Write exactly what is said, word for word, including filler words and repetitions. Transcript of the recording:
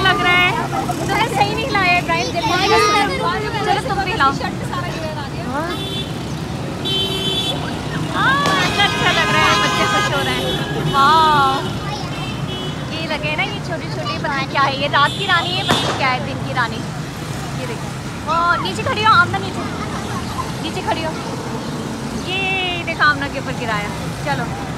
लग रहा है। तुमने सही नहीं लाया इब्राहिम, चलो तुम भी लाओ। अच्छा लग रहा है, बच्चे खुश हो रहे हैं। वाह, ये लगे ना ये छोटी छोटी पता क्या है, ये रात की रानी है, पता क्या है दिन की रानी। ये देखो, वो नीचे खड़ी हो आमना, नीचे नीचे खड़ी हो। ये देखो आमना के ऊपर गिराया। चलो